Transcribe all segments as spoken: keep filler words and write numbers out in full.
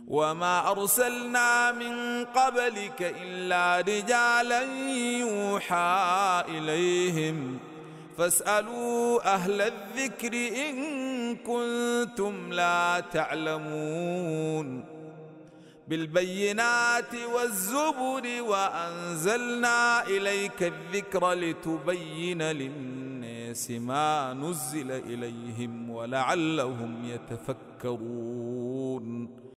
وما أرسلنا من قبلك إلا رجالا يوحى إليهم فاسألوا أهل الذكر إن كنتم لا تعلمون بالبينات والزبر وأنزلنا إليك الذكر لتبين للناس ما نزل إليهم ولعلهم يتفكرون.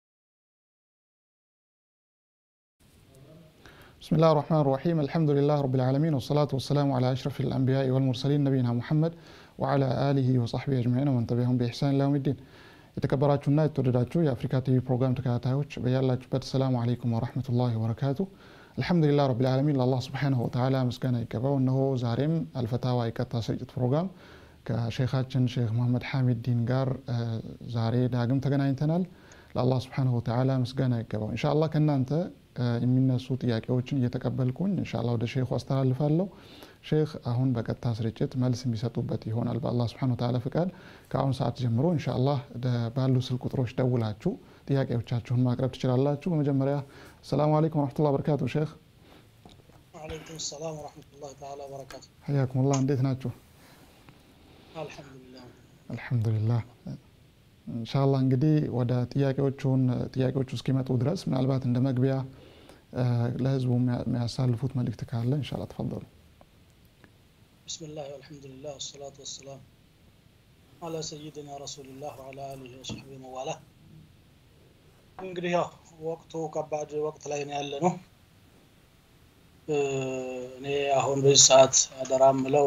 بسم الله الرحمن الرحيم. الحمد لله رب العالمين والصلاة والسلام على أشرف الأنبياء والمرسلين نبينا محمد وعلى آله وصحبه أجمعين ومن تبعهم بإحسان إلى يوم الدين. የተከበራችሁና የተወደዳችሁ የአፍሪካ ቲቪ ፕሮግራም ተከታታዮች በያላችሁበት ሰላም አለይኩም ወራህመቱላሂ ወበረካቱ። አልহামዱሊላህ ረቢል ዓለሚን ለአላህ ሱብሓነሁ ወተዓላ ምስጋና ይገባው። እነሆ ዛሬም አልፈታዋ የቀጥታ ስርጭት ፕሮግራም ከሼኻችን ሼክ መሐመድ ሐሚድ ዲን ጋር ዛሬ ዳግም ተገናኝተናል። ለአላህ ሱብሓነሁ ወተዓላ ምስጋና ይገባው። ኢንሻአላህ ከናንተ የሚነሱ ጥያቄዎችን እየተቀበልኩኝ ኢንሻአላህ ወደ ሼኹ አስተላልፋለሁ። ሼክ አሁን በቀጥታ ስርጭት መልስ የሚሰጡበት ይሆናል በአላህ Subhanahu Wa Ta'ala ፍቃድ። ከአሁን ሰዓት ጀምሮ ኢንሻአላህ ባሉ ስልክ ቁጥሮች ደውላችሁ ጥያቄዎቻችሁን ማቅረብ ትችላላችሁ። በመጀመሪያ ሰላም አለይኩም ወራህመቱላሂ ወበረካቱ ሼክ። ወአለይኩም ሰላም ወራህመቱላሂ ተዓላ ወበረካቱ። ሐያኩሙላህ እንዴት ናችሁ? አልহামዱሊላህ አልহামዱሊላህ። ኢንሻአላህ እንግዲህ ወደ ጥያቄዎቹን ጥያቄዎቹ እስኪመጡ ድረስ ምናልባት እንደ መግቢያ ለህዝቡ የሚያሳልፉት መልእክት ካለ ኢንሻአላህ ተፈضሉ። بسم الله والحمد لله والصلاة والسلام على سيدنا رسول الله وعلى آله وصحبه وموالاه. እንግዲህ ያው ወቅቱ ከባድ ወቅት ላይ ነው ያለነው። እኔ አሁን በዚህ ሰዓት አደራም ለው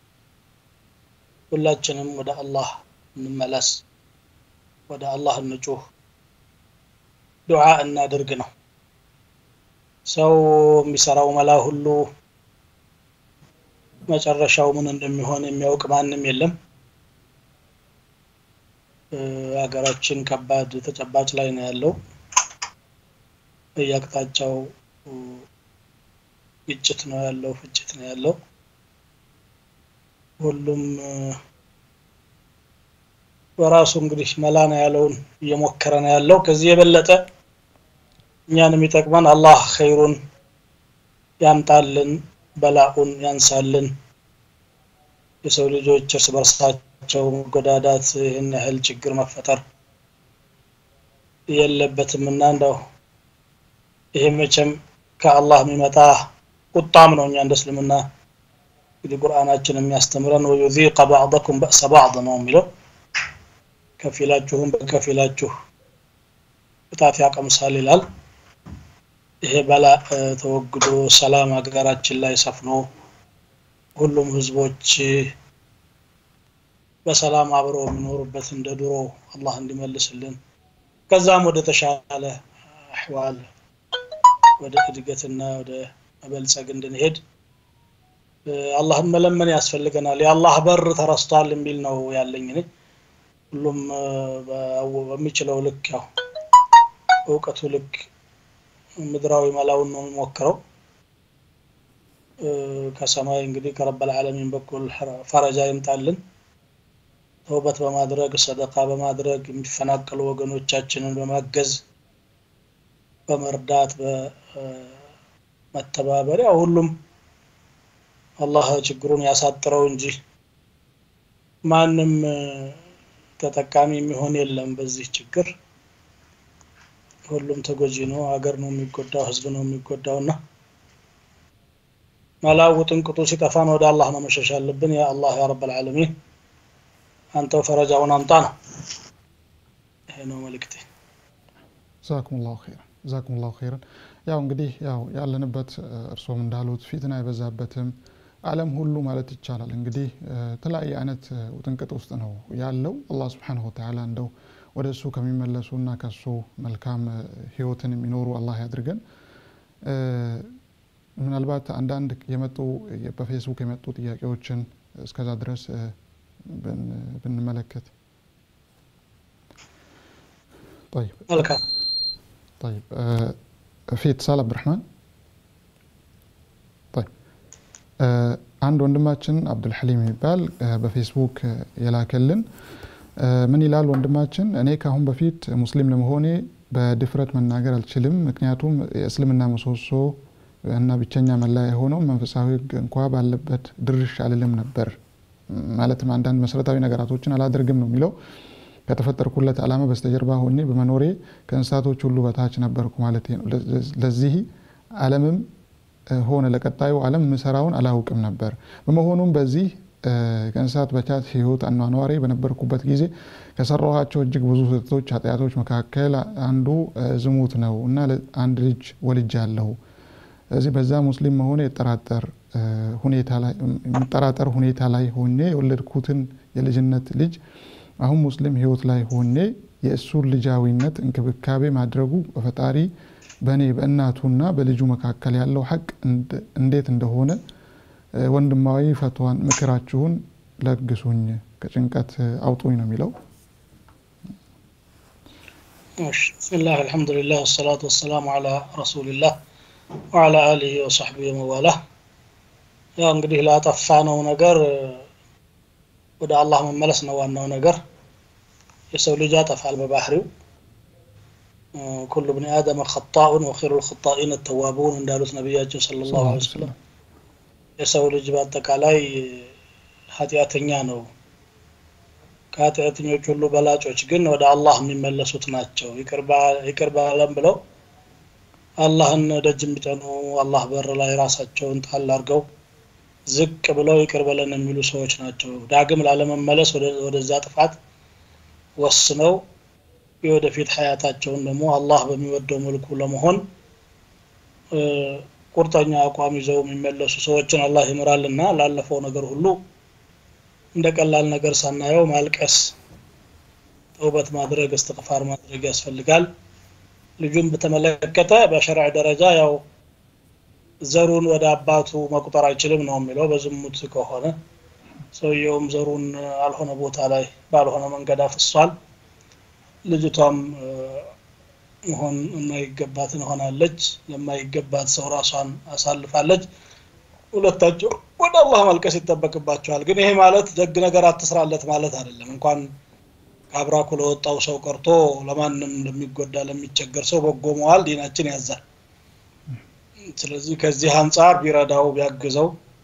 ሁላችንም ወደ አላህ እንመለስ፣ ወደ አላህ እንጩህ፣ ዱዓ እናድርግ ነው። ሰው የሚሰራው መላ ሁሉ መጨረሻው ምን እንደሚሆን የሚያውቅ ማንም የለም። ሀገራችን ከባድ ተጨባጭ ላይ ነው ያለው። በየአቅጣጫው ግጭት ነው ያለው፣ ፍጭት ነው ያለው። ሁሉም በራሱ እንግዲህ መላና ያለውን እየሞከረ ነው ያለው። ከዚህ የበለጠ እኛንም ይጠቅመን አላህ ኸይሩን ያምጣልን፣ በላኡን ያንሳልን። የሰው ልጆች እርስ በርሳቸው መጎዳዳት ይህን ያህል ችግር መፈጠር የለበትምና እንደው ይሄ መቼም ከአላህ የሚመጣ ቁጣም ነው። እኛ እንደ እስልምና እንግዲህ ቁርአናችን የሚያስተምረን ወዩዚቀ ባዕضኩም በእሰ ባዕض ነው የሚለው። ከፊላችሁም በከፊላችሁ ቅጣት ያቀምሳል ይላል። ይሄ በላ ተወግዶ ሰላም ሀገራችን ላይ ሰፍኖ ሁሉም ህዝቦች በሰላም አብረው የሚኖሩበት እንደ ድሮ አላህ እንዲመልስልን፣ ከዛም ወደ ተሻለ አህዋል ወደ እድገትና ወደ መበልጸግ እንድንሄድ አላህን መለመን ያስፈልገናል። የአላህ በር ተረስቷል የሚል ነው ያለኝ እኔ። ሁሉም በሚችለው ልክ ያው እውቀቱ ልክ ምድራዊ መላውን ነው የሚሞክረው። ከሰማይ እንግዲህ ከረበል ዓለሚን በኩል ፈረጃ ይምጣልን። ተውበት በማድረግ ሰደቃ በማድረግ የሚፈናቀሉ ወገኖቻችንን በማገዝ በመርዳት በመተባበር ያው ሁሉም አላህ ችግሩን ያሳጥረው እንጂ ማንም ተጠቃሚ የሚሆን የለም በዚህ ችግር። ሁሉም ተጎጂ ነው። ሀገር ነው የሚጎዳው፣ ህዝብ ነው የሚጎዳውና መላው ጥንቅጡ ሲጠፋን ወደ አላህ ነው መሸሽ ያለብን። ያ አላህ ያ ረብ العالمين አንተው ፈረጃውን አምጣ ነው። ይሄ ነው መልእክቴ። ጀዛኩሙላሁ ኸይራን ጀዛኩሙላሁ ኸይራን። ያው እንግዲህ ያው ያለንበት እርሶም እንዳሉት ፊትና የበዛበትም ዓለም ሁሉ ማለት ይቻላል እንግዲህ ተለያየ አይነት ውጥንቅጥ ውስጥ ነው ያለው። አላህ Subhanahu Wa Ta'ala እንደው ወደሱ ከሚመለሱና ከሱ መልካም ህይወትን የሚኖሩ አላህ ያድርገን። ምናልባት አንዳንድ የመጡ በፌስቡክ የመጡ ጥያቄዎችን እስከዛ ድረስ ብንመለከት طيب መልካም طيب في اتصال عبد الرحمن طيب አንድ ወንድማችን አብዱል ሐሊም ይባል በፌስቡክ የላከልን ምን ይላል ወንድማችን? እኔ ካሁን በፊት ሙስሊም ለመሆኔ በድፍረት መናገር አልችልም ምክንያቱም የእስልምና ምሰሶ እና ብቸኛ መለያ የሆነው መንፈሳዊ ህግ እንኳን ባለበት ድርሽ አልልም ነበር ማለትም አንዳንድ መሰረታዊ ነገራቶችን አላደርግም ነው የሚለው ከተፈጠርኩለት ዓላማ በስተጀርባ ሆኜ በመኖሬ ከእንስሳቶች ሁሉ በታች ነበርኩ ማለት ነው ለዚህ ዓለምም ሆነ ለቀጣዩ ዓለም መሰራውን አላውቅም ነበር በመሆኑም በዚህ ከእንስሳት በታች ህይወት አኗኗሪ በነበርኩበት ጊዜ ከሰራኋቸው እጅግ ብዙ ስህተቶች ኃጢያቶች መካከል አንዱ ዝሙት ነው እና አንድ ልጅ ወልጃለሁ እዚህ በዛ ሙስሊም መሆኔ የተጠራጠር ሁኔታ ላይ መጠራጠር ሁኔታ ላይ ሆኜ የወለድኩትን የልጅነት ልጅ አሁን ሙስሊም ህይወት ላይ ሆኜ የእሱን ልጃዊነት እንክብካቤ ማድረጉ በፈጣሪ በኔ በእናቱና በልጁ መካከል ያለው ሐቅ እንዴት እንደሆነ ወንድማዊ ፈትዋን ምክራችሁን ለግሱኝ ከጭንቀት አውጡኝ ነው የሚለው እሺ ቢስሚላህ አልহামዱሊላህ ወሰላቱ ወሰላሙ ዐላ ረሱሊላህ ወዐላ አሊሂ ወሰህቢሂ ወመዋላህ ያው እንግዲህ ላጠፋነው ነገር ወደ አላህ መመለስ ነው ዋናው ነገር የሰው ልጅ ያጠፋል በባህሪው كل ابن ادم خطاء وخير الخطائين التوابون እንዳሉት ነብያችን ሰለላሁ ዐለይሂ ወሰለም የሰው ልጅ በአጠቃላይ ኃጢአተኛ ነው ከኃጢአተኞች ሁሉ በላጮች ግን ወደ አላህ የሚመለሱት ናቸው ይቅርባ ይቅርባለም ብለው አላህን ደጅ የሚጠኑ አላህ በር ላይ ራሳቸውን ጣል አድርገው ዝቅ ብለው ይቅርበለን የሚሉ ሰዎች ናቸው ዳግም ላለመመለስ ወደ ወደዛ ጥፋት ወስነው የወደፊት ሐያታቸውን ደግሞ አላህ በሚወደው መልኩ ለመሆን ቁርጠኛ አቋም ይዘው የሚመለሱ ሰዎችን አላህ ይምራልና ላለፈው ነገር ሁሉ እንደቀላል ነገር ሳናየው ማልቀስ ተውበት ማድረግ እስትግፋር ማድረግ ያስፈልጋል ልጁን በተመለከተ በሸርዕ ደረጃ ያው ዘሩን ወደ አባቱ መቁጠር አይችልም ነው የሚለው በዝሙት ከሆነ ሰውየውም ዘሩን አልሆነ ቦታ ላይ ባልሆነ መንገድ አፍሷል ልጅቷም ሆን የማይገባትን ሆናለች ለማይገባት ሰው ራሷን አሳልፋለች ሁለታቸው ወደ አላህ መልቀስ ይተበክባቸዋል ግን ይሄ ማለት ደግ ነገር አትስራለት ማለት አይደለም እንኳን ካብራኩ ለወጣው ሰው ቀርቶ ለማንንም ለሚጎዳ ለሚቸገር ሰው በጎ መዋል ዲናችን ያዛል ስለዚህ ከዚህ አንፃር ቢረዳው ቢያግዘው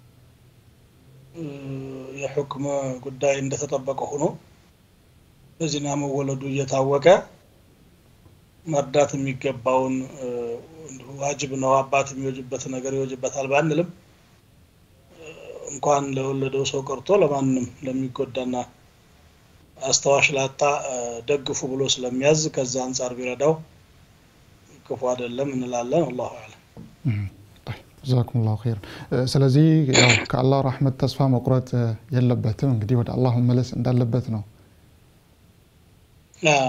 የሁክም ጉዳይ እንደተጠበቀ ሆኖ በዚህና መወለዱ እየታወቀ መርዳት የሚገባውን ዋጅብ ነው አባት የሚወጅበት ነገር ይወጅበታል ባንልም እንኳን ለወለደው ሰው ቀርቶ ለማንንም ለሚጎዳና አስተዋሽ ላጣ ደግፉ ብሎ ስለሚያዝ ከዛ አንፃር ቢረዳው ክፉ አይደለም እንላለን والله اعلم جزاكم الله خير ስለዚህ ያው ከአላህ ረህመት ተስፋ መቁረጥ የለበትም እንግዲህ ወደ አላህ መመለስ እንዳለበት ነው አዎ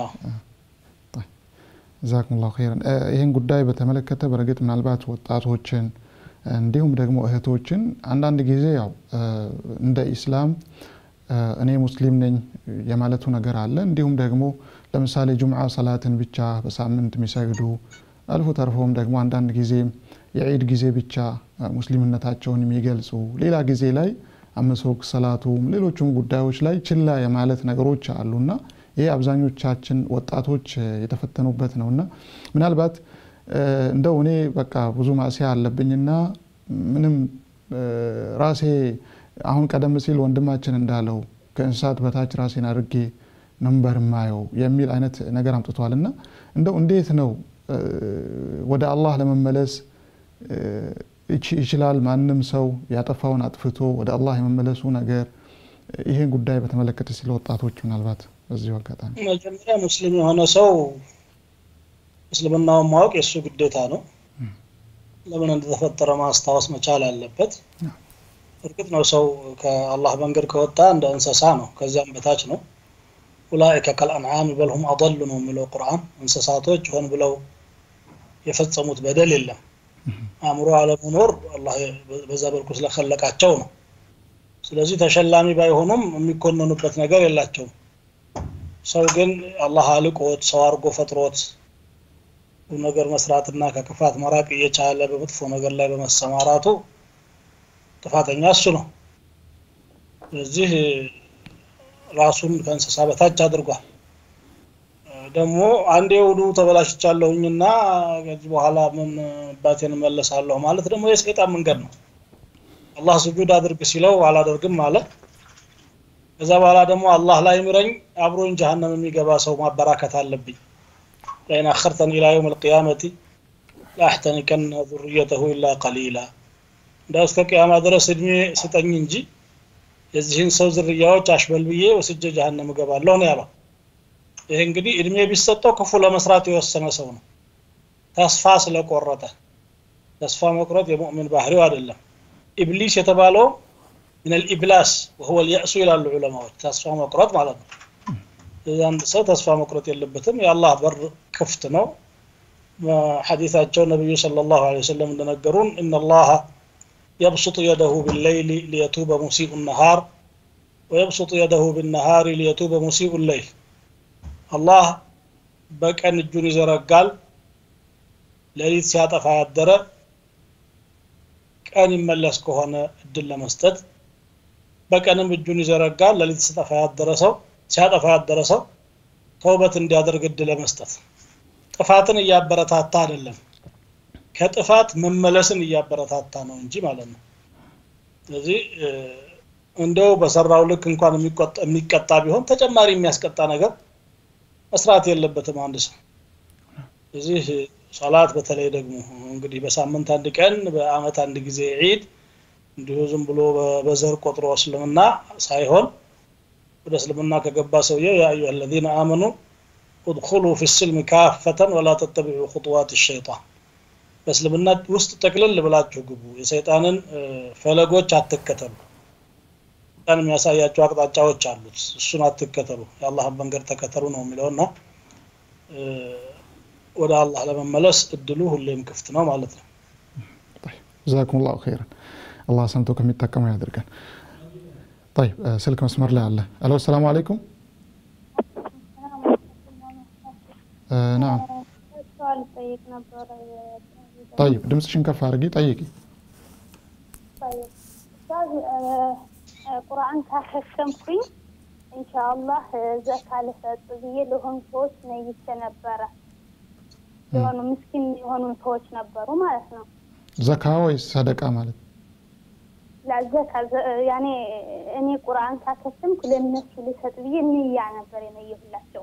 جزاكم الله خيرا ይሄን ጉዳይ በተመለከተ በረገጥ ምናልባት ወጣቶችን እንዲሁም ደግሞ እህቶችን አንዳንድ ጊዜ ያው እንደ እስላም እኔ ሙስሊም ነኝ የማለቱ ነገር አለ እንዲሁም ደግሞ ለምሳሌ ጁምዓ ሰላትን ብቻ በሳምንት የሚሰግዱ አልፎ ተርፎም ደግሞ አንዳንድ ጊዜ የዒድ ጊዜ ብቻ ሙስሊምነታቸውን የሚገልጹ ሌላ ጊዜ ላይ አመሶክ ሰላቱ ሌሎችም ጉዳዮች ላይ ችላ የማለት ነገሮች አሉና ይሄ አብዛኞቻችን ወጣቶች የተፈተኑበት ነውና ምናልባት እንደው እኔ በቃ ብዙ ማሲያ አለብኝና ምንም ራሴ አሁን ቀደም ሲል ወንድማችን እንዳለው ከእንስሳት በታች ራሴን አድርጌ ነምበር ማየው የሚል አይነት ነገር አምጥቷልና እንደው እንዴት ነው ወደ አላህ ለመመለስ ይችላል ማንንም ሰው ያጠፋውን አጥፍቶ ወደ አላህ የመመለሱ ነገር ይሄን ጉዳይ በተመለከተ ሲል ወጣቶች ምናልባት በዚህ ወቀታን መጀመሪያ ሙስሊም የሆነ ሰው እስልምናውን ማወቅ የሱ ግዴታ ነው ለምን እንደተፈጠረ ማስታወስ መቻል አለበት እርግጥ ነው ሰው ከአላህ መንገድ ከወጣ እንደ እንስሳ ነው ከዛም በታች ነው ኡላኢከ ከልአንዓም በል ሁም አضل ነው የሚለው ቁርአን እንስሳቶች ሆን ብለው የፈጸሙት በደል የለም አምሮ አለመኖር አላህ በዛ በልኩ ስለخلቃቸው ነው ስለዚህ ተሸላሚ ባይሆኑም የሚኮነኑበት ነገር የላቸውም ሰው ግን አላህ አልቆት ሰው አርጎ ፈጥሮት ነገር መስራትና ከክፋት መራቅ እየቻለ በመጥፎ ነገር ላይ በመሰማራቱ ጥፋተኛ እሱ ነው ስለዚህ ራሱን ከእንስሳ በታች አድርጓል ደግሞ አንዴ ውዱ ተበላሽቻለሁኝና ከዚህ በኋላ ምን ባቴን መለሳለሁ ማለት ደግሞ የሰይጣን መንገድ ነው አላህ ስጁድ አድርግ ሲለው አላደርግም ማለት ከዛ በኋላ ደግሞ አላህ ላይ ምረኝ አብሮኝ ጀሃነም የሚገባ ሰው ማበራከት አለብኝ ለይና አخرتني الى يوم القيامه لا احتنكن ذريته الا قليلا እንዳስ ከቂያማ ድረስ እድሜ ስጠኝ እንጂ የዚህን ሰው ዝርያዎች አሽበልብዬ ወስጀ ጀሃነም ገባለሁ ነው ያለው ይሄ እንግዲህ እድሜ ቢሰጠው ክፉ ለመስራት የወሰነ ሰው ነው ተስፋ ስለቆረጠ ተስፋ መቁረጥ የሙእሚን ባህሪው አይደለም ኢብሊስ የተባለው من الابلاس وهو اليأس الى العلماء تسفى مقرط ማለት ነው እዛን ሰው ተስፋ መቁረጥ የለበትም የአላህ በር ክፍት ነው ሐዲሳቸው ነብዩ ሰለላሁ ዐለይሂ ወሰለም እንደነገሩን ان الله يبسط يده بالليل ليتوب مسيء النهار ويبسط يده بالنهار ليتوب مسيء الليل الله በቀን እጁን ይዘረጋል ለሊት ሲያጠፋ ያደረ ቀን ይመለስ ከሆነ እድል ለመስጠት በቀንም እጁን ይዘረጋል ለሊት ሲያጠፋ ያደረ ሰው ሲያጠፋ ያደረ ሰው ተውበት እንዲያደርግ እድል ለመስጠት ጥፋትን ያበረታታ አይደለም ከጥፋት መመለስን ያበረታታ ነው እንጂ ማለት ነው ስለዚህ እንደው በሰራው ልክ እንኳን የሚቆጣ የሚቀጣ ቢሆን ተጨማሪ የሚያስቀጣ ነገር መስራት የለበትም አንድ ሰው እዚህ ሶላት በተለይ ደግሞ እንግዲህ በሳምንት አንድ ቀን በአመት አንድ ጊዜ ዒድ እንዲሁ ዝም ብሎ በዘር ቆጥሮ እስልምና ሳይሆን ወደ እስልምና ከገባ ሰውዬ ያ አዩሀ الذين آمنوا ادخلوا في السلم كافة ولا تتبعوا خطوات الشيطان በእስልምና ውስጥ ተክለል ብላችሁ ግቡ የሰይጣንን ፈለጎች አትከተሉ ታን የሚያሳያቸው አቅጣጫዎች አሉት እሱን አትከተሉ የአላህን መንገድ ተከተሉ ነው የሚለውና ወደ አላህ ለመመለስ እድሉ ሁሌም ክፍት ነው ማለት ነው طيب جزاكم الله خيرا الله سنتو ከሚጠቀመው ያድርገን طيب ስልክ መስመር ላይ አለ አሎ ሰላም አለይኩም نعم سؤال طيب ነበር طيب ድምጽሽን ከፍ አድርጊ ጠይቂ طيب استاذ ቁርአን ካከተምኩኝ ኢንሻአላህ ዘካለ ሰጥብዬ ለሆን ሰዎች ነይቼ ነበር የሆኑ ምስኪን የሆኑ ሰዎች ነበሩ ማለት ነው ዘካ ወይስ ሰደቃ ማለት ለዘካ ያኔ እኔ ቁርአን ካከተምኩ ለነሱ ልሰጥብዬ ንያ ነበር የነየሁላቸው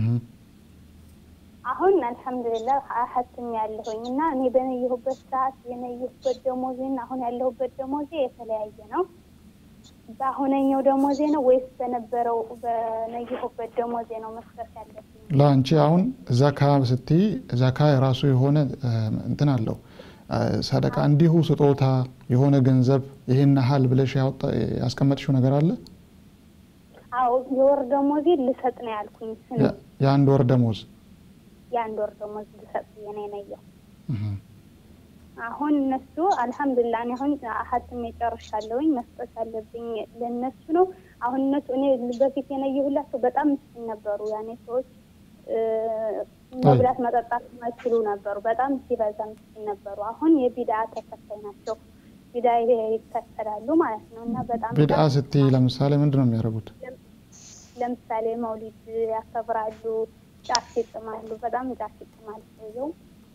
አሁን አልহামዱሊላህ አሐተም ያለሁኝና እኔ በነየሁበት ሰዓት የነየሁበት ደሞዜና አሁን ያለሁበት ደሞዜ የተለያየ ነው ባሁነኛው ደሞዜ ነው ወይስ በነበረው በነየሁበት ደሞዜ ነው መስጠት ያለብኝ ላንቺ አሁን ዘካ ስቲ ዘካ የራሱ የሆነ እንትን አለው ሰደቃ እንዲሁ ስጦታ የሆነ ገንዘብ ይሄን ሐል ብለሽ ያወጣ ያስቀመጥሽው ነገር አለ አው የወር ደሞዜ ልሰጥ ነው ያልኩኝ የአንድ ወር ደሞዝ የአንድ ወር ደሞዝ ልሰጥ የኔ ነየው አሁን እነሱ አልহামዱሊላህ አሁን አሐተም የጨርሻለሁኝ መስጠት አለብኝ ለነሱ ነው አሁን እነሱ እኔ በፊት የነየሁላቸው በጣም ምስኪን ነበሩ ያኔ ሰዎች መብላት መጠጣት ማይችሉ ነበሩ በጣም ሲበዛ ምስኪን ነበሩ አሁን የቢድዓ ተከታይ ናቸው ቢድዓ ይከተላሉ ማለት ነውና በጣም ቢድዓ ስቲ ለምሳሌ ምንድነው የሚያደርጉት ለምሳሌ መውሊድ ያከብራሉ ጫት ይጥማሉ በጣም ጫት ይጥማሉ ነው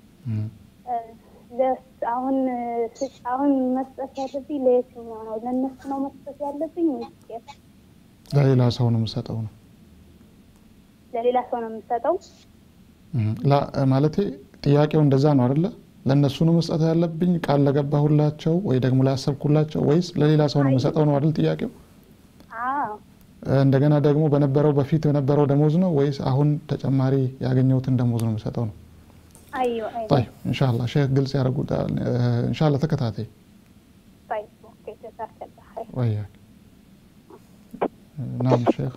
ለስ አሁን አሁን መስጠት ያለብኝ ለየትኛው ነው ለነሱ ነው መስጠት ያለብኝ ወይስ ለሌላ ሰው ነው መስጠው ነው ለሌላ ሰው ነው መስጠው ላ ማለት ጥያቄው እንደዛ ነው አይደለ ለነሱ ነው መስጠት ያለብኝ ቃል ለገባሁላቸው ወይ ደግሞ ላሰብኩላቸው ወይስ ለሌላ ሰው ነው መስጠው ነው አይደል ጥያቄው አዎ እንደገና ደግሞ በነበረው በፊት በነበረው ደሞዝ ነው ወይስ አሁን ተጨማሪ ያገኘውትን ደሞዝ ነው መስጠው ነው ايوه ايوه طيب ان شاء الله شيخ قلت يا رجل ان شاء الله تكتاتي طيب اوكي جزاك الله خير وياك نعم شيخ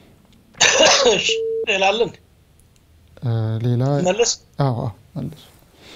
ليلالن ليلا ملس اه اه ملس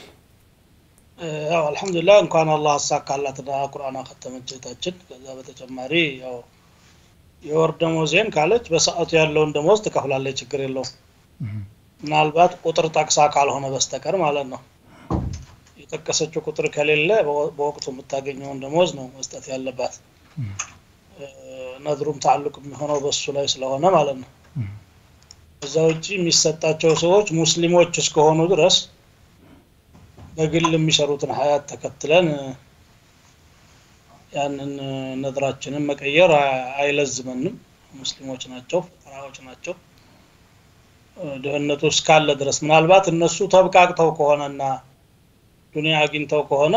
ያው አልহামዱሊላህ እንኳን አላህ አሳካላትና ቁርአን አከተመችታችን ከዛ በተጨማሪ ያው የወር ደሞዜን ካለች በሰዓቱ ያለውን ደሞዝ ተከፍላለች ችግር የለውም ምናልባት ቁጥር ጠቅሳ ካልሆነ በስተቀር ማለት ነው የተከሰችው ቁጥር ከሌለ በወቅቱ የምታገኘውን ደሞዝ ነው መስጠት ያለባት ነድሩም ተዓልቅ የሚሆነው በሱ ላይ ስለሆነ ማለት ነው እዛውጪ የሚሰጣቸው ሰዎች ሙስሊሞች እስከሆኑ ድረስ በግል የሚሰሩትን ሀያት ተከትለን ያንን ነድራችንን መቀየር አይለዝመንም ሙስሊሞች ናቸው ፈራዎች ናቸው ደህንነቱ እስካለ ድረስ ምናልባት እነሱ ተብቃቅተው ከሆነና ዱንያ አግኝተው ከሆነ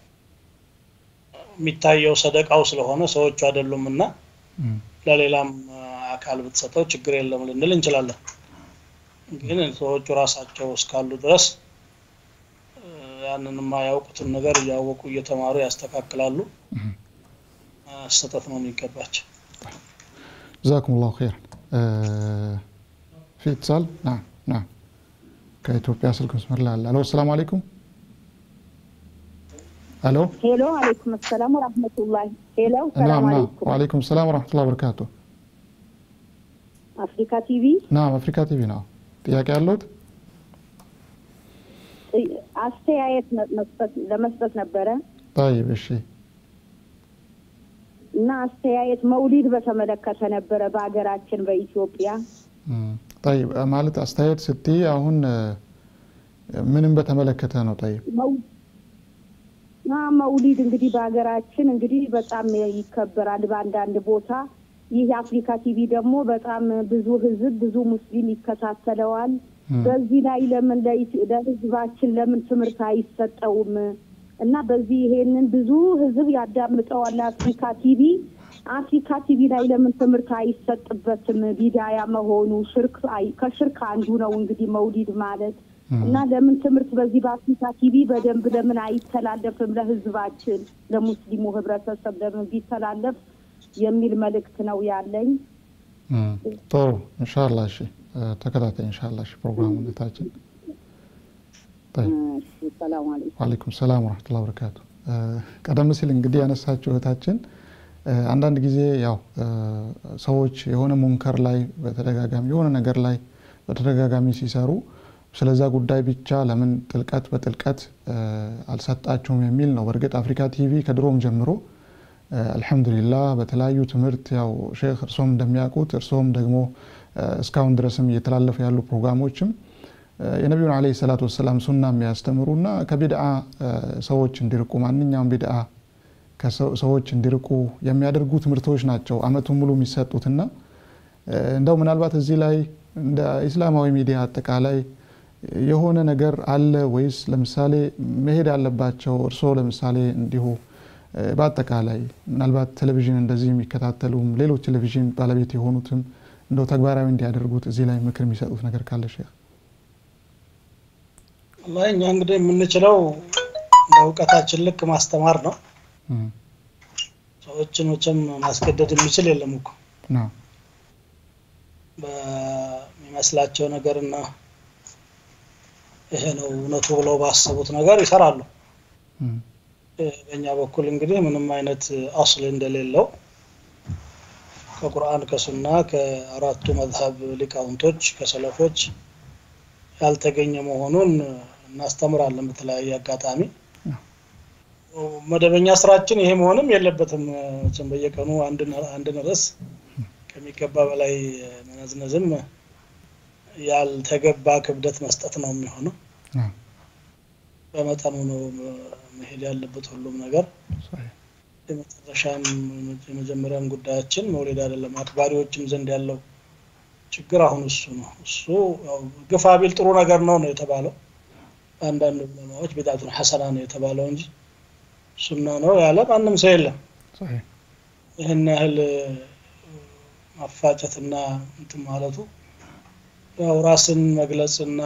የሚታየው ሰደቃው ስለሆነ ሰዎቹ አይደሉምና ለሌላም አካል ብትሰጠው ችግር የለም ልንል እንችላለን ግን ሰዎቹ ራሳቸው እስካሉ ድረስ ያንንማ ያውቁትን ነገር ያወቁ እየተማሩ ያስተካክላሉ አስተጣጥ ነው የሚገባቸው جزاكم الله خيرا في اتصال نعم نعم كايتوبيا سلكم اسمر الله الو السلام عليكم الو هلو عليكم السلام ورحمه الله هلو السلام نعم عليكم نعم وعليكم السلام ورحمه الله وبركاته افريكا تي في نعم افريكا تي في نعم ጥያቄ አለዎት አስተያየት መስጠት ለመስጠት ነበረ طيب እሺ እና አስተያየት መውሊድ በተመለከተ ነበረ በአገራችን በኢትዮጵያ طيب ማለት አስተያየት ስትይ አሁን ምንም በተመለከተ ነው طيب ና መውሊድ እንግዲህ በአገራችን እንግዲህ በጣም ይከበራል በአንዳንድ ቦታ ይህ አፍሪካ ቲቪ ደግሞ በጣም ብዙ ህዝብ ብዙ ሙስሊም ይከታተለዋል በዚህ ላይ ለምን ለህዝባችን ለምን ትምህርት አይሰጠውም እና በዚህ ይሄንን ብዙ ህዝብ ያዳምጠዋል አፍሪካ ቲቪ አፍሪካ ቲቪ ላይ ለምን ትምህርት አይሰጥበትም ቢዳያ መሆኑ ሽርክ አይ ከሽርክ አንዱ ነው እንግዲህ መውሊድ ማለት እና ለምን ትምህርት በዚህ በአፍሪካ ቲቪ በደንብ ለምን አይተላለፍም ለህዝባችን ለሙስሊሙ ህብረተሰብ ለምን ቢተላለፍ የሚል መልእክት ነው ያለኝ ጥሩ ኢንሻአላህ እሺ ተከታታይ ኢንሻአላህ እሺ ፕሮግራሙን ታችን طيب ሰላም አለይኩም ወአለይኩም ሰላም ወራህመቱላሂ ወበረካቱ ቀደም ሲል እንግዲህ ያነሳቸው እህታችን አንዳንድ ጊዜ ያው ሰዎች የሆነ ሙንከር ላይ በተደጋጋሚ የሆነ ነገር ላይ በተደጋጋሚ ሲሰሩ ስለዛ ጉዳይ ብቻ ለምን ጥልቀት በጥልቀት አልሰጣቸውም የሚል ነው በርግጥ አፍሪካ ቲቪ ከድሮም ጀምሮ አልহামዱሊላህ በተለያዩ ትምህርት ያው ሼክ እርሶም እንደሚያውቁት እርሶም ደግሞ እስካሁን ድረስም እየተላለፈ ያሉ ፕሮግራሞችም የነብዩን አለይሂ ሰላቱ ወሰለም ሱና የሚያስተምሩና ከቢድዓ ሰዎች እንዲርቁ ማንኛውም ቢድዓ ከሰዎች እንዲርቁ የሚያደርጉ ትምህርቶች ናቸው አመቱን ሙሉ የሚሰጡትና እንደው ምናልባት እዚህ ላይ እንደ እስላማዊ ሚዲያ አጠቃላይ የሆነ ነገር አለ ወይስ ለምሳሌ መሄድ ያለባቸው እርሶ ለምሳሌ እንዲሁ በአጠቃላይ ምናልባት ቴሌቪዥን እንደዚህ የሚከታተሉም ሌሎች ቴሌቪዥን ባለቤት የሆኑትም እንደው ተግባራዊ እንዲያደርጉት እዚህ ላይ ምክር የሚሰጡት ነገር ካለ ሼክ والله እኛ እንግዲህ የምንችለው በእውቀታችን ልክ ማስተማር ነው ሰዎችን ወጭም ማስገደድ የሚችል የለም እኮ ነው በሚመስላቸው ነገርና ይሄ ነው እውነቱ ብለው ባሰቡት ነገር ይሰራሉ በእኛ በኩል እንግዲህ ምንም አይነት አስል እንደሌለው ከቁርአን ከሱና ከአራቱ መዝሐብ ሊቃውንቶች ከሰለፎች ያልተገኘ መሆኑን እናስተምራለን በተለያየ አጋጣሚ መደበኛ ስራችን ይሄ መሆንም የለበትም ጭም በየቀኑ አንድ አንድ ርዕስ ከሚገባ በላይ መነዝነዝም ያልተገባ ክብደት መስጠት ነው የሚሆነው በመጠኑ ነው መሄድ ያለበት ሁሉም ነገር የመጨረሻም የመጀመሪያም ጉዳያችን መውሊድ አይደለም አክባሪዎችም ዘንድ ያለው ችግር አሁን እሱ ነው እሱ ግፋቢል ጥሩ ነገር ነው ነው የተባለው አንዳንድ ዑለማዎች ቢድዓቱን ሐሰና ነው የተባለው እንጂ ሱና ነው ያለ ማንም ሰው የለም صحيح ይሄን ያህል ማፋጨትና እንትን ማለቱ ያው ራስን መግለጽና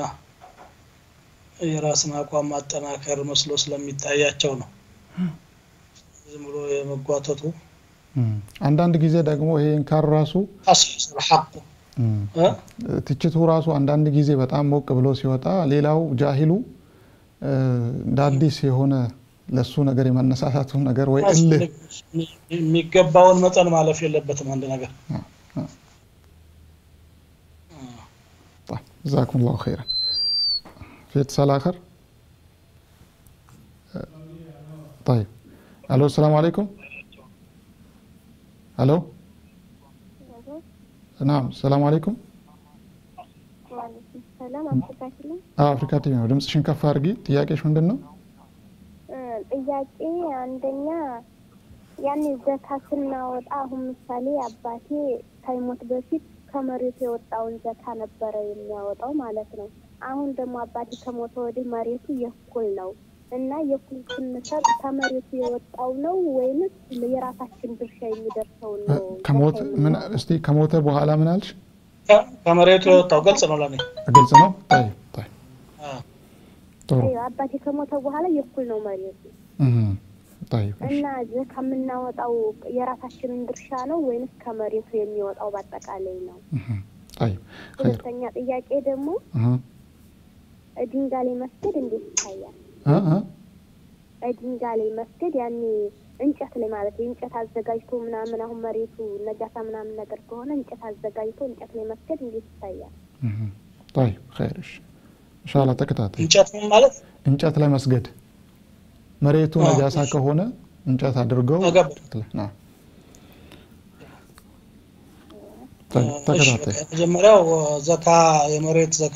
የራስን አቋም ማጠናከር መስሎ ስለሚታያቸው ነው ዝም ብሎ የመጓተቱ አንዳንድ ጊዜ ደግሞ ይሄን ካራሱ አስል ሐቅ ትችቱ ራሱ አንዳንድ ጊዜ በጣም ሞቅ ብሎ ሲወጣ ሌላው ጃሂሉ ዳዲስ የሆነ ለሱ ነገር የማነሳሳቱ ነገር ወይ እለ የሚገባውን መጠን ማለፍ የለበትም አንድ ነገር طيب جزاكم الله خيرا في اتصال اخر طيب الو السلام عليكم الو نعم السلام عليكم ሰላም አፍሪካችን አፍሪካ ቲቪ ነው ድምጽሽን ከፍ አድርጊ ጥያቄሽ ምንድነው ጥያቄ አንደኛ ያን ዘካትና ወጣ አሁን ምሳሌ አባቴ ሳይሞት በፊት ከመሬቱ የወጣውን ዘካ ነበር የሚያወጣው ማለት ነው አሁን ደግሞ አባቴ ከሞተ ወዲህ መሬቱ የኩል ነው እና የኩል ስንሰጥ ከመሬቱ የወጣው ነው ወይንስ የራሳችን ድርሻ የሚደርሰው ነው ከሞት ምን እስቲ ከሞተ በኋላ ምን አልሽ ከመሬቱ የወጣው ግልጽ ነው ለኔ ግልጽ ነው ታይ ታይ ጥሩ አባቴ ከሞተ በኋላ የኩል ነው መሬቱ እህ ታይ እና ዘካ የምናወጣው የራሳችን ድርሻ ነው ወይንስ ከመሬቱ የሚወጣው በአጠቃላይ ነው እህ ታይ ሁለተኛ ጥያቄ ደግሞ እህ ድንጋሌ መስገድ እንዴት ይታያል እህ እህ ድንጋሌ መስገድ ያኔ እንጨት ላይ ማለት እንጨት አዘጋጅቶ ምናምን አሁን መሬቱ ነጃሳ ምናምን ነገር ከሆነ እንጨት አዘጋጅቶ እንጨት ላይ መስገድ እንዴት ይታያል እህ طيب خيرሽ ኢንሻአላህ ተከታታይ እንጨት ማለት እንጨት ላይ መስገድ መሬቱ ነጃሳ ከሆነ እንጨት አድርገው ና ተከታታይ መጀመሪያው ዘካ የመሬት ዘካ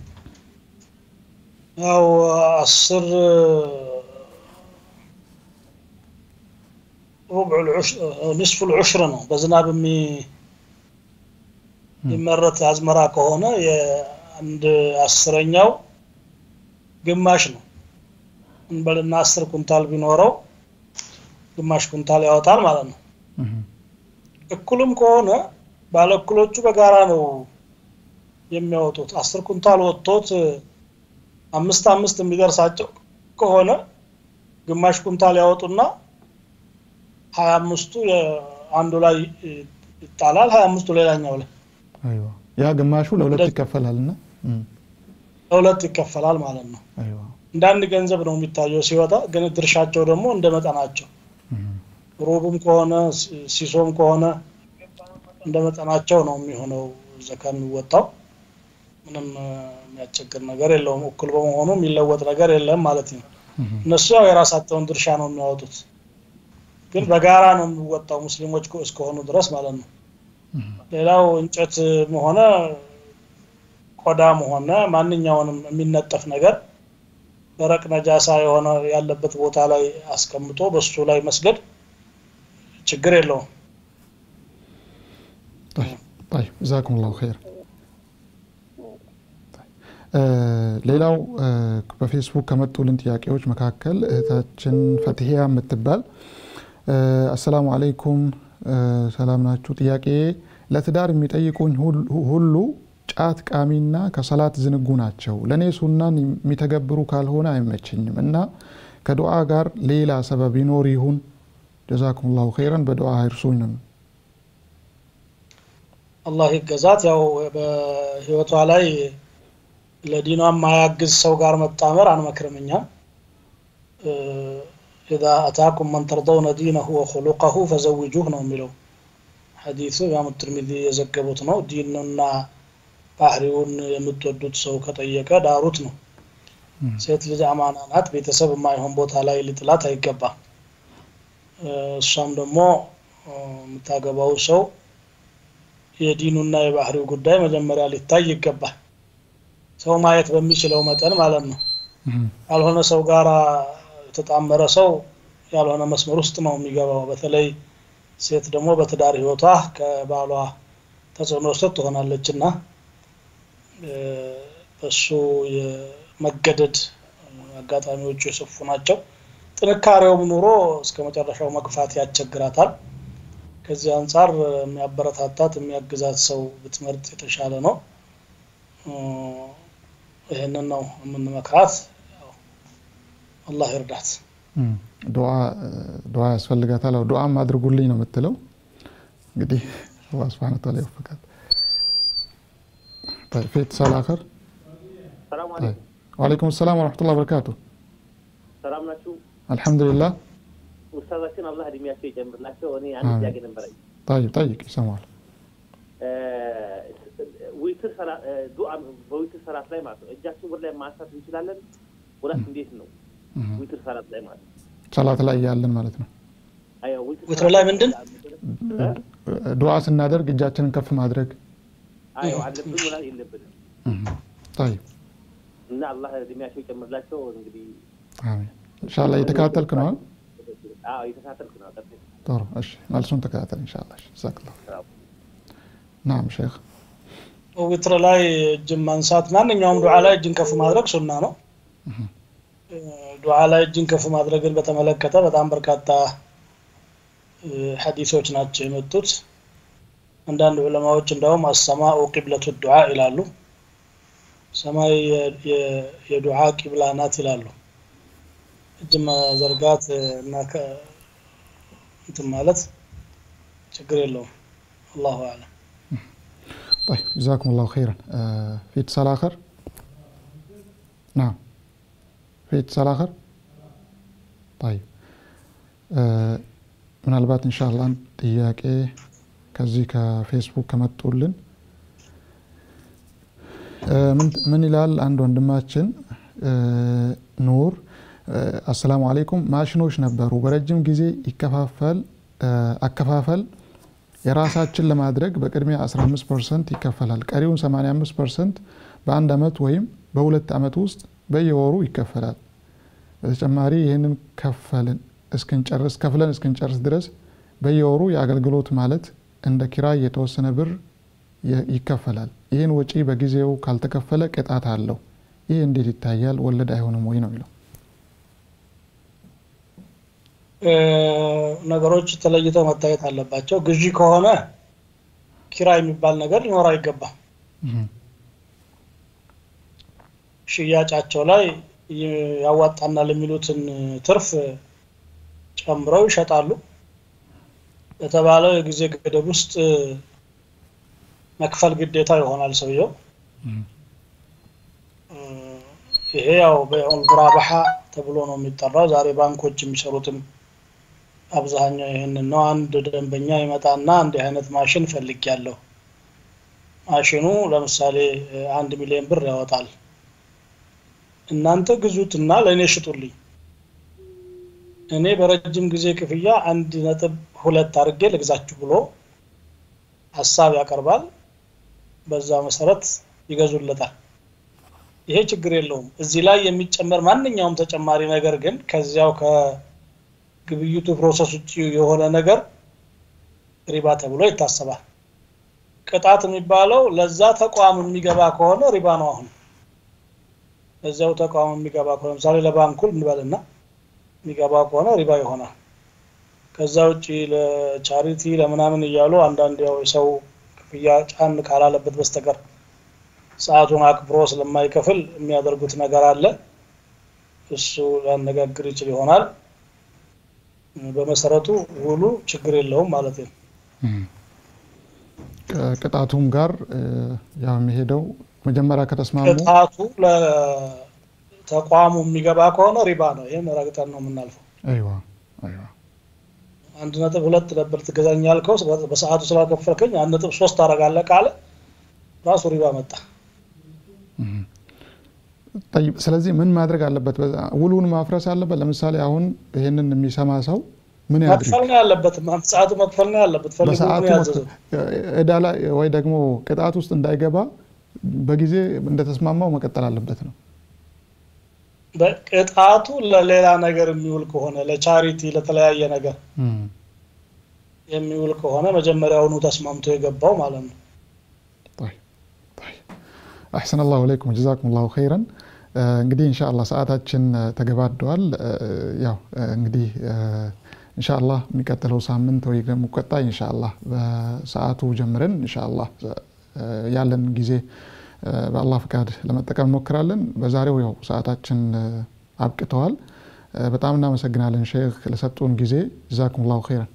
ያው አስር ربع العشر نصف العشر ነው በዝናብ የሚ ይመረት አዝመራ ከሆነ የአንድ አስረኛው ግማሽ ነው እንበልና አስር ኩንታል ቢኖረው ግማሽ ኩንታል ያወጣል ማለት ነው እኩልም ከሆነ ባለኩሎቹ በጋራ ነው የሚያወጡት አስር ኩንታል ወጥቶት አምስት አምስት የሚደርሳቸው ከሆነ ግማሽ ኩንታል ያወጡና ሀያ አምስቱ አንዱ ላይ ይጣላል ሀያ አምስቱ ሌላኛው ላይ አይዋ ያ ግማሹ ለሁለት ይከፈላልና ለሁለት ይከፈላል ማለት ነው አይዋ እንዳንድ ገንዘብ ነው የሚታየው ሲወጣ ግን ድርሻቸው ደግሞ እንደመጠናቸው ሩብም ከሆነ ሲሶም ከሆነ እንደመጠናቸው ነው የሚሆነው ዘካ የሚወጣው ምንም የሚያስቸግር ነገር የለውም እኩል በመሆኑ የሚለወጥ ነገር የለም ማለት ነው እነሱ ያው የራሳቸውን ድርሻ ነው የሚያወጡት ግን በጋራ ነው የሚወጣው ሙስሊሞች እስከሆኑ ድረስ ማለት ነው ሌላው እንጨት ሆነ ቆዳም ሆነ ማንኛውንም የሚነጠፍ ነገር ደረቅ ነጃሳ የሆነ ያለበት ቦታ ላይ አስቀምጦ በሱ ላይ መስገድ ችግር የለውም طيب طيب جزاكم الله خير ሌላው በፌስቡክ ከመጡልን ጥያቄዎች መካከል እህታችን ፈትሂያ የምትባል አሰላሙ አለይኩም ሰላም ናችሁ ጥያቄ ለትዳር የሚጠይቁኝ ሁሉ ጫት ቃሚና ከሰላት ዝንጉ ናቸው ለኔ ሱናን የሚተገብሩ ካልሆነ አይመቸኝም እና ከዱዓ ጋር ሌላ ሰበብ ይኖር ይሁን ጀዛኩሙላሁ ኸይራን በዱዓ አይርሱኝ አላህ ይገዛት ያው በህይወቷ ላይ ለዲኗ ማያግዝ ሰው ጋር መጣመር አንመክርምኛ اذا اتاكم من ترضون دينه وخلقه فزوجوه ነው የሚለው ሐዲሱ ኢማም ትርሚዚ የዘገቡት ነው ዲንና ባህሪውን የምትወዱት ሰው ከጠየቀ ዳሩት ነው ሴት ልጅ አማና ናት ቤተሰብ የማይሆን ቦታ ላይ ልጥላት አይገባም እሷም ደግሞ የምታገባው ሰው የዲኑና የባህሪው ጉዳይ መጀመሪያ ሊታይ ይገባል ሰው ማየት በሚችለው መጠን ማለት ነው ያልሆነ ሰው ጋራ ተጣመረ ሰው ያልሆነ መስመር ውስጥ ነው የሚገባው በተለይ ሴት ደግሞ በትዳር ህይወቷ ከባሏ ተጽዕኖ ውስጥ ትሆናለችና በሱ የመገደድ አጋጣሚዎች የሰፉ ናቸው ጥንካሬውም ኑሮ እስከ መጨረሻው መግፋት ያስቸግራታል ከዚህ አንፃር የሚያበረታታት የሚያግዛት ሰው ብትመርጥ የተሻለ ነው ይሄንን ነው የምንመክራት አላህ ይርዳት ዱዓ ዱዓ ያስፈልጋታል ዱዓም አድርጉልኝ ነው የምትለው እንግዲህ አላህ Subhanahu Wa Ta'ala ይወፍቃት طيب في اتصال اخر السلام عليكم وعليكم السلام ورحمه الله وبركاته سلام عليكم الحمد لله استاذاتنا الله እድሜያቸው ይጨምርላቸው እኔ አንድ ጥያቄ ነበረኝ طيب طيب ይሰማል ዊትር ሰላት ዱዓ በዊትር ሰላት ላይ ማለት ነው እጃችን ወደ ላይ ማንሳት እንችላለን ወላስ እንዴት ነው ዊትር ሰላት ላይ ማለት ሰላት ላይ ያለን ማለት ነው አይ ዊትር ላይ ምንድን ዱዓ ስናደርግ እጃችንን ከፍ ማድረግ አይ አለብን ወላ የለብንም طيب እና አላህ እድሜያቸው ይጨምርላቸው እንግዲህ አሜን ኢንሻአላህ የተከታተልክ ነው አዎ የተከታተልክ ነው ጥሩ እሺ መልሱን ተከታተል ኢንሻአላህ ጀዛከላህ ናም ሼክ ዊትር ላይ እጅን ማንሳት ማንኛውም ዱዓ ላይ እጅን ከፍ ማድረግ ሱና ነው ዱዓ ላይ እጅን ከፍ ማድረግን በተመለከተ በጣም በርካታ ሐዲሶች ናቸው የመጡት አንዳንድ ዑለማዎች እንደውም አሰማኡ ቂብለቱ ዱዓ ይላሉ ሰማይ የዱዓ ቂብላ ናት ይላሉ እጅ ማዘርጋት እና እንትን ማለት ችግር የለውም አላሁ አዕለም طيب جزاكم الله خيرا آه في اتصال آخر نعم في اتصال آخر طيب آه من البات إن شاء الله إياك إيه كذي كفيسبوك كما تقولن آه من من إلال عنده عندماتشن آه نور آه السلام عليكم ماشنوش نبرو برجم جزي يكفافل آه أكفافل የራሳችን ለማድረግ በቅድሚያ አስራ አምስት ፐርሰንት ይከፈላል ቀሪውን ሰማንያ አምስት ፐርሰንት በአንድ አመት ወይም በሁለት አመት ውስጥ በየወሩ ይከፈላል በተጨማሪ ይሄንን ከፈልን እስከንጨርስ ከፍለን እስከንጨርስ ድረስ በየወሩ የአገልግሎት ማለት እንደ ኪራይ የተወሰነ ብር ይከፈላል ይሄን ወጪ በጊዜው ካልተከፈለ ቅጣት አለው ይሄ እንዴት ይታያል ወለድ አይሆንም ወይ ነው የሚለው ነገሮች ተለይተው መታየት አለባቸው ግዢ ከሆነ ኪራይ የሚባል ነገር ሊኖር አይገባም ሽያጫቸው ላይ ያዋጣናል የሚሉትን ትርፍ ጨምረው ይሸጣሉ በተባለው የጊዜ ገደብ ውስጥ መክፈል ግዴታ ይሆናል ሰውየው ይሄ ያው በኡል ሙራባሃ ተብሎ ነው የሚጠራው ዛሬ ባንኮች የሚሰሩትም አብዛኛው ይሄንን ነው አንድ ደንበኛ ይመጣና አንድ አይነት ማሽን ፈልጊያለሁ ማሽኑ ለምሳሌ አንድ ሚሊዮን ብር ያወጣል እናንተ ግዙትና ለኔ ሽጡልኝ እኔ በረጅም ጊዜ ክፍያ አንድ ነጥብ ሁለት አድርጌ ልግዛችሁ ብሎ ሐሳብ ያቀርባል በዛ መሰረት ይገዙለታል ይሄ ችግር የለውም እዚህ ላይ የሚጨመር ማንኛውም ተጨማሪ ነገር ግን ከዚያው ከግብይቱ ፕሮሰስ ውጪ የሆነ ነገር ሪባ ተብሎ ይታሰባል ቅጣት የሚባለው ለዛ ተቋም የሚገባ ከሆነ ሪባ ነው አሁን ለዛው ተቋም የሚገባ ከሆነ ለምሳሌ ለባንኩ እንበልና የሚገባ ከሆነ ሪባ ይሆናል ከዛ ውጪ ለቻሪቲ ለምናምን ይያሉ አንዳንድ ያው ሰው ክፍያ ጫን ካላለበት በስተቀር ሰዓቱን አክብሮ ስለማይከፍል የሚያደርጉት ነገር አለ እሱ ያነጋግር ይችላል ይሆናል በመሰረቱ ሁሉ ችግር የለውም ማለት ነው ቅጣቱም ጋር ያው የሚሄደው መጀመሪያ ከተስማሙ ቅጣቱ ለተቋሙ የሚገባ ከሆነ ሪባ ነው ይሄን ረግጠን ነው የምናልፈው አይዋ አይዋ አንድ ነጥብ ሁለት ነበር ትገዛኛልከው በሰዓቱ ስላከፈልከኝ አንድ ነጥብ ሶስት አረጋለ ካለ ራሱ ሪባ መጣ طيب ስለዚህ ምን ማድረግ አለበት ውሉን ማፍረስ አለበት ለምሳሌ አሁን ይሄንን የሚሰማ ሰው ምን ያድርግ መክፈል ነው ያለበት ሰዓቱ መክፈል ነው ያለበት ፈልጉ ነው ያዘዘው እዳላ ወይ ደግሞ ቅጣት ውስጥ እንዳይገባ በጊዜ እንደተስማማው መቀጠል አለበት ነው በቅጣቱ ለሌላ ነገር የሚውል ከሆነ ለቻሪቲ ለተለያየ ነገር የሚውል ከሆነ መጀመሪያውኑ ተስማምቶ የገባው ማለት ነው طيب طيب احسن الله عليكم جزاكم الله خيرا እንግዲህ ኢንሻአላህ ሰዓታችን ተገባዷል ያው እንግዲህ ኢንሻአላህ የሚቀጥለው ሳምንት ወይ ደግሞ ቀጣይ ኢንሻአላህ በሰዓቱ ጀምረን ኢንሻአላህ ያለን ጊዜ በአላህ ፍቃድ ለመጠቀም ሞክራለን በዛሬው ያው ሰዓታችን አብቅተዋል በጣም እናመሰግናለን ሼክ ለሰጡን ጊዜ ጀዛኩሙላሁ ኸይራን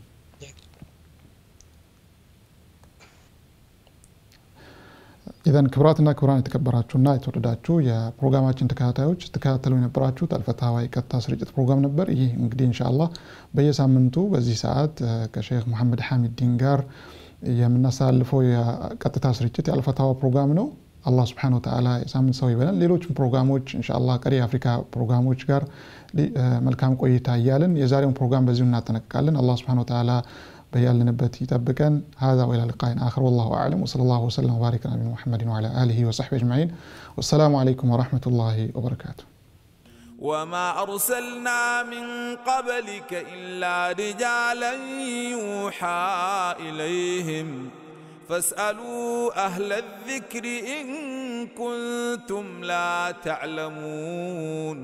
ኢዘን ክብራትና ክብራን የተከበራችሁና የተወደዳችሁ የፕሮግራማችን ተከታታዮች ተከታተሉ የነበራችሁት አልፈታዋ የቀጥታ ስርጭት ፕሮግራም ነበር ይህ እንግዲህ ኢንሻአላህ በየሳምንቱ በዚህ ሰዓት ከሼክ መሐመድ ሐሚዲን ጋር የምናሳልፈው የቀጥታ ስርጭት የአልፈታዋ ፕሮግራም ነው አላህ Subhanahu Wa Ta'ala የሳምንት ሰው ይበለን ሌሎችም ፕሮግራሞች ኢንሻአላህ ቀሪ አፍሪካ ፕሮግራሞች ጋር መልካም ቆይታ ያያለን የዛሬውን ፕሮግራም በዚሁ እናጠናቅቃለን አላህ Subhanahu Wa Ta'ala بيالنبت يطبقن هذا والى لقاء اخر والله اعلم وصلى الله وسلم وبارك على نبينا محمد وعلى اله وصحبه اجمعين والسلام عليكم ورحمه الله وبركاته. وما أرسلنا من قبلك إلا رجالا يوحى إليهم فاسألوا أهل الذكر إن كنتم لا تعلمون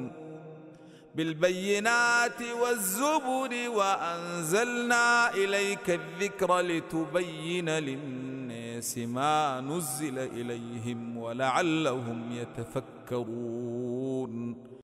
بالبينات والزبر وأنزلنا إليك الذكر لتبين للناس ما نزل إليهم ولعلهم يتفكرون